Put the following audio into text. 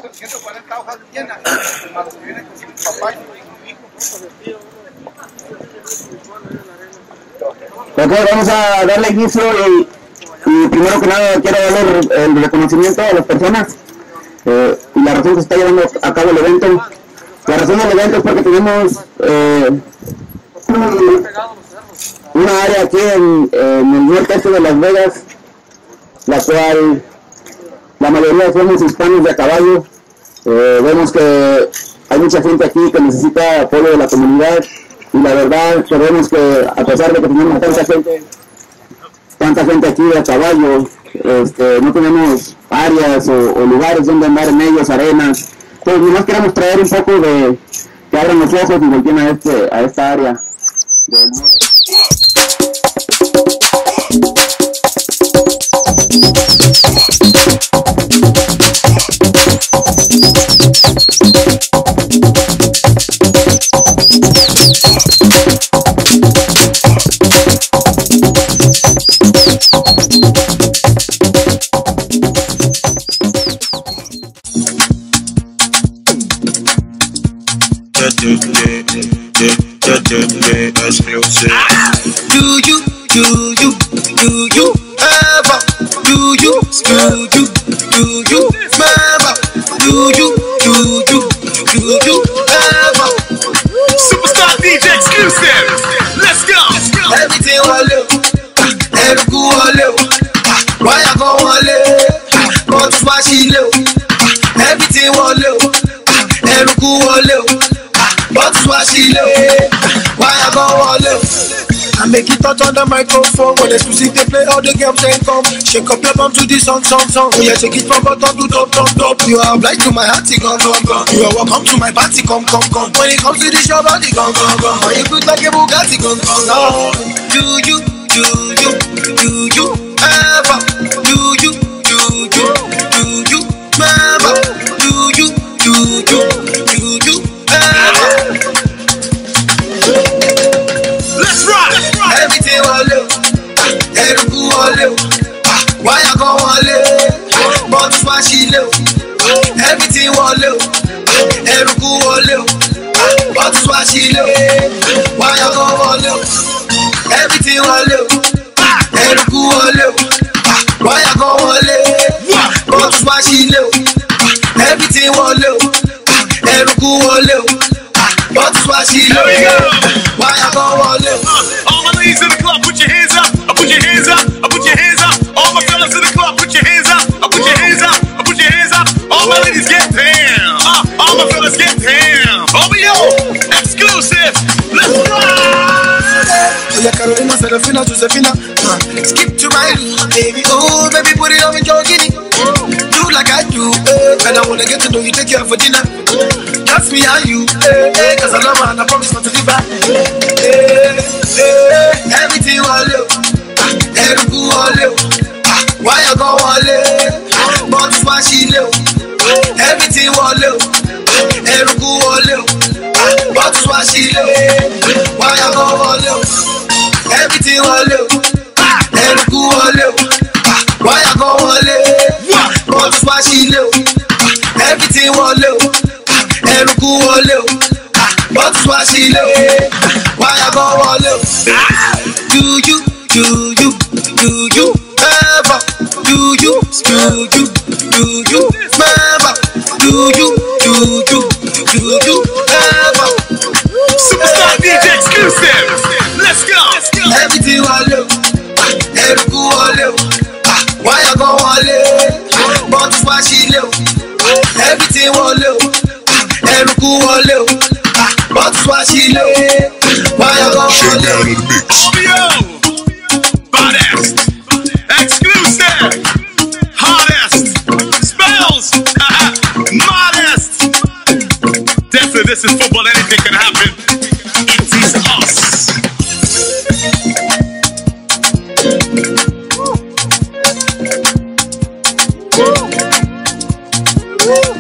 con 140 hojas llenas, a los que vienen con su papá y su hijo. Ok, vamos a darle inicio y primero que nada quiero darle el reconocimiento a las personas y la razón que se está llevando a cabo el evento. La razón del evento es porque tenemos una área aquí en el norte de Las Vegas, la cual la mayoría somos hispanos de a caballo. Vemos que hay mucha gente aquí que necesita apoyo de la comunidad y la verdad sabemos que a pesar de que tenemos tanta gente aquí de a caballo, no tenemos áreas o lugares donde andar en ellos, arenas. Entonces nomás queremos traer un poco de que abran los ojos y volteen a esta área del norte. Exclusive. Do you ever? Do you remember? Do you ever? Superstar DJ exclusive. Let's go. Everything I live, everything I live. Why I go on live? But why she live? Everything I live, everything I live. But why she live? Why I go on live? I make it out on the microphone. When the music they play, all the girls they come. Shake up your bum to the song. Oh yeah, shake it from bottom to top. You are obliged to my heart, gone. You are welcome to my party, come. When it comes to the show, body gone. When you put like a Bugatti, gone. Do you ever? Do you remember? Do you ever? Let's rock! Everything I live, everything I live. Why I go on live? But why she live? Everything I live, everything I live. But why she live? Why I go on live? Everything I live, everything I live. Why I go on live? But why she live? Everything I live, everything I live. But why she live? Why I go on live? All my ladies in the club, put your hands up. Put your hands up. Put your hands up. All my fellas in the club, put your hands up. Put your hands up. Put your hands up. All my ladies get down. All my fellas get down. OBO, exclusive. Let's ride. Oh yeah, Carolina, Serafina, Josefina. Skip to my baby. Oh, baby, put it on me, jogging. Do like I do, and I wanna get to know you, take care for dinner. That's me and you, cause I love her and I promise not to leave her. Everything I live, everything I live. Why I go on live? But why she live? Everything I live, everything I live. But why she live? Why I go on live? Everything I live, everything I live. Why I go on live? But why she live? Everything I live, everything I live. But why she live? Why I go on live? Do you ever? Do you remember? Do you ever? Superstar DJ exclusive. Let's go. Everything I live, everything I live. Why I go on live? But why she live? Everything I live, everything I live. But why she live? Why I go on live? OBO, baddest, exclusive, hottest, spells, modest. Definitely, this is football. Anything can happen. It is us. Woo!